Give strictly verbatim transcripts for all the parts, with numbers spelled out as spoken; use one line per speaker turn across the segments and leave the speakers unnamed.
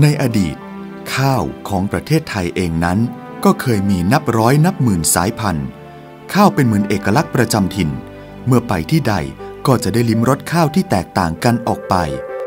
ในอดีตข้าวของประเทศไทยเองนั้นก็เคยมีนับร้อยนับหมื่นสายพันธุ์ข้าวเป็นเหมือนเอกลักษณ์ประจำถิ่นเมื่อไปที่ใดก็จะได้ลิ้มรสข้าวที่แตกต่างกันออกไป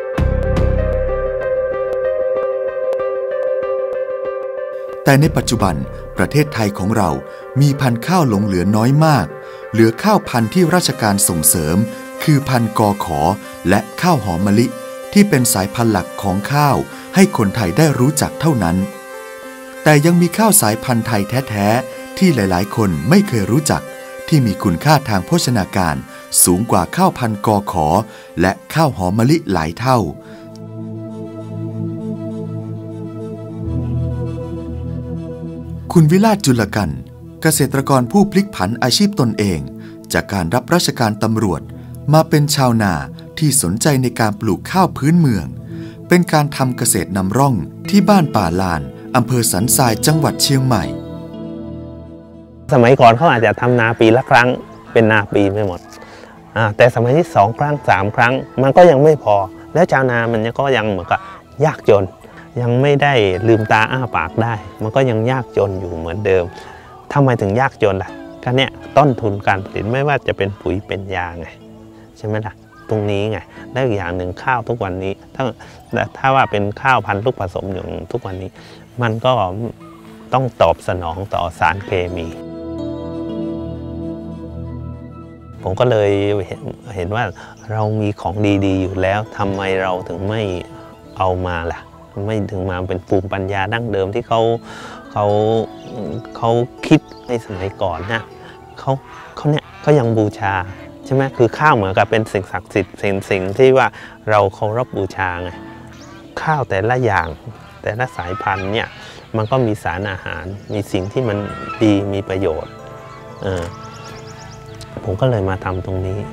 แต่ในปัจจุบันประเทศไทยของเรามีพันธุ์ข้าวหลงเหลือน้อยมากเหลือข้าวพันธุ์ที่ราชการส่งเสริมคือพันธุ์กอขอและข้าวหอมมะลิที่เป็นสายพันธุ์หลักของข้าวให้คนไทยได้รู้จักเท่านั้นแต่ยังมีข้าวสายพันธุ์ไทยแท้ๆที่หลายๆคนไม่เคยรู้จักที่มีคุณค่าทางโภชนาการสูงกว่าข้าวพันธุ์กอขอและข้าวหอมมะลิหลายเท่าคุณวิราชจุลกันต์เกษตรกรผู้พลิกผันอาชีพตนเองจากการรับราชการตำรวจมาเป็นชาวนาที่สนใจในการปลูกข้าวพื้นเมืองเป็นการทำเกษตรนำร่องที่บ้านป่าลานอำเภอสันทรายจังหวัดเชียงใหม่
สมัยก่อนเขาอาจจะทำนาปีละครั้งเป็นนาปีไม่หมดแต่สมัยที่สองครั้งสามครั้งมันก็ยังไม่พอแล้วชาวนามันก็ยังเหมือนกับยากจนยังไม่ได้ลืมตาอ้าปากได้มันก็ยังยากจนอยู่เหมือนเดิมทำไมถึงยากจนล่ะก็เนี่ยต้นทุนการผลิตไม่ว่าจะเป็นปุ๋ยเป็นยาไงใช่ไหมล่ะตรงนี้ไงและอีกอย่างหนึ่งข้าวทุกวันนี้ถ้าถ้าว่าเป็นข้าวพันธุ์ลูกผสมอย่างทุกวันนี้มันก็ต้องตอบสนองต่อสารเคมีผมก็เลยเห็นเห็นว่าเรามีของดีๆอยู่แล้วทำไมเราถึงไม่เอามาล่ะไม่ถึงมาเป็นภูมิปัญญาดั้งเดิมที่เขาเขาเขาคิดในสมัยก่อนนะเขาเขาเนี่ยเขายังบูชาใช่ไหมคือข้าวเหมือนกับเป็นสิ่งศักดิ์สิทธิ์สิ่งสิ่งที่ว่าเราเคารพบูชาไงข้าวแต่ละอย่างแต่ละสายพันธุ์เนี่ยมันก็มีสารอาหารมีสิ่งที่มันดีมีประโยชน์เออผมก็เลยมาทำตรงนี้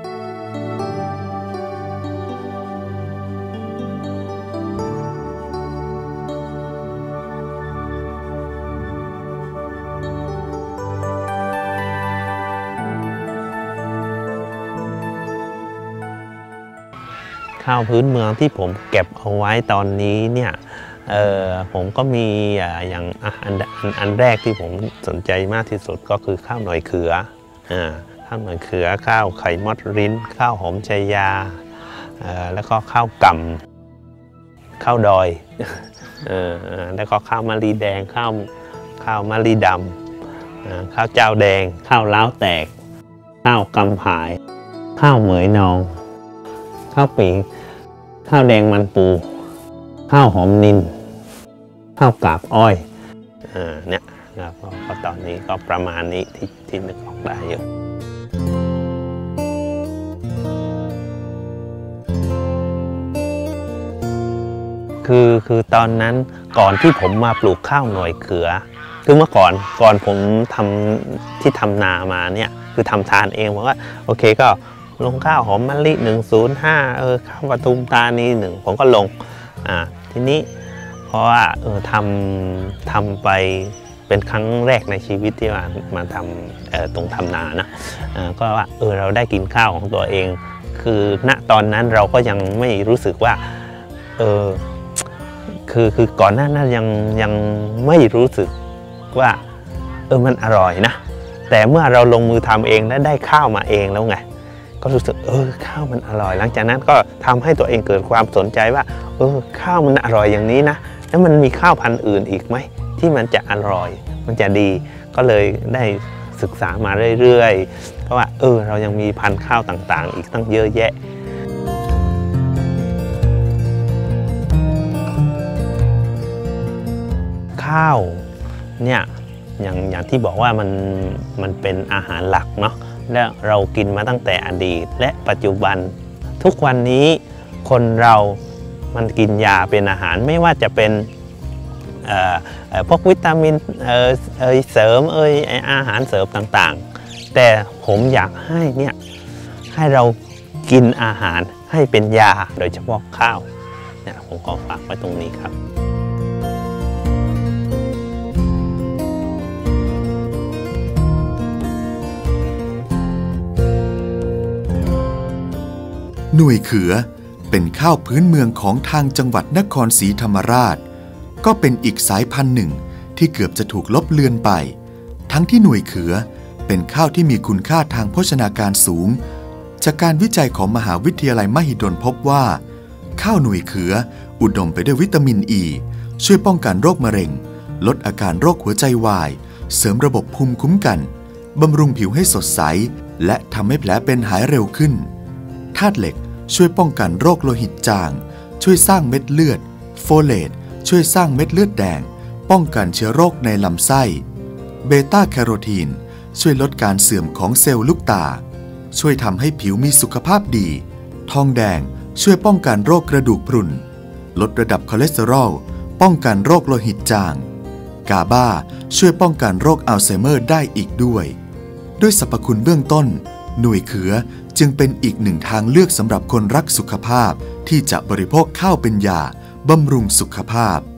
ข้าวพื้นเมืองที่ผมเก็บเอาไว้ตอนนี้เนี่ยเออผมก็มีอย่างอันอันแรกที่ผมสนใจมากที่สุดก็คือข้าวหน่อยเขืออ่าข้าวหน่อยเขือข้าวไข่มดริ้นข้าวหอมชัยยาแล้วก็ข้าวกำข้าวดอยแล้วก็ข้าวมะลิแดงข้าวข้าวมะลิดำข้าวเจ้าแดงข้าวล้าวแตกข้าวกำผายข้าวเหมยนองข้าวปีข้าวแดงมันปูข้าวหอมนินข้าวกาบอ้อยอ่าเนี่ยแล้วก็ตอนนี้ก็ประมาณนี้ที่ที่นึกออกได้อยู่คือคือตอนนั้นก่อนที่ผมมาปลูกข้าวหน่อยเขือคือเมื่อก่อนก่อนผมทำที่ทำนามาเนี่ยคือทำทานเองผมว่าโอเคก็ลงข้าวหอมมะลิหนึ่งศูนย์ห้าเออข้าวปทุมธานีหนึ่งผมก็ลงอ่าทีนี้เพราะว่าเออทำทำไปเป็นครั้งแรกในชีวิตที่มามาทำเอ่อตรงทำนานะอ่าก็ว่าเออเราได้กินข้าวของตัวเองคือณตอนนั้นเราก็ยังไม่รู้สึกว่าเออคือคือก่อนหน้านั้นยังยังไม่รู้สึกว่าเออมันอร่อยนะแต่เมื่อเราลงมือทำเองและได้ข้าวมาเองแล้วไงก็รู้สึกเออข้าวมันอร่อยหลังจากนั้นก็ทำให้ตัวเองเกิดความสนใจว่าเออข้าวมันอร่อยอย่างนี้นะแล้วมันมีข้าวพันธุ์อื่นอีกไหมที่มันจะอร่อยมันจะดีก็เลยได้ศึกษามาเรื่อยๆเพราะว่าเออเรายังมีพันธุ์ข้าวต่างๆอีกตั้งเยอะแยะข้าวเนี่ยอย่างอย่างที่บอกว่ามันมันเป็นอาหารหลักเนาะและเรากินมาตั้งแต่อดีตและปัจจุบันทุกวันนี้คนเรามันกินยาเป็นอาหารไม่ว่าจะเป็นพวกวิตามินเอ่อเอ่ยเสริมเอ่ยอาหารเสริมต่างๆแต่ผมอยากให้เนี่ยให้เรากินอาหารให้เป็นยาโดยเฉพาะข้าวเนี่ยผมก็ฝากไว้ตรงนี้ครับ
หน่วยเขือ เเป็นข้าวพื้นเมืองของทางจังหวัดนครศรีธรรมราชก็เป็นอีกสายพันธุ์หนึ่งที่เกือบจะถูกลบเลือนไปทั้งที่หน่วยเขือเป็นข้าวที่มีคุณค่าทางโภชนาการสูงจากการวิจัยของมหาวิทยาลัยมหิดลพบว่าข้าวหน่วยเขืออุดมไปด้วยวิตามินอีช่วยป้องกันโรคมะเร็งลดอาการโรคหัวใจวายเสริมระบบภูมิคุ้มกันบำรุงผิวให้สดใสและทำให้แผลเป็นหายเร็วขึ้นธาตุเหล็กช่วยป้องกันโรคโลหิตจางช่วยสร้างเม็ดเลือดโฟเลตช่วยสร้างเม็ดเลือดแดงป้องกันเชื้อโรคในลำไส้เบต้าแคโรทีนช่วยลดการเสื่อมของเซลล์ลูกตาช่วยทำให้ผิวมีสุขภาพดีทองแดงช่วยป้องกันโรคกระดูกพรุนลดระดับคอเลสเตอรอลป้องกันโรคโลหิตจางกาบาช่วยป้องกันโรคอัลไซเมอร์ได้อีกด้วยด้วยสรรพคุณเบื้องต้นหน่วยเขือจึงเป็นอีกหนึ่งทางเลือกสำหรับคนรักสุขภาพที่จะบริโภคข้าวเป็นยาบำรุงสุขภาพ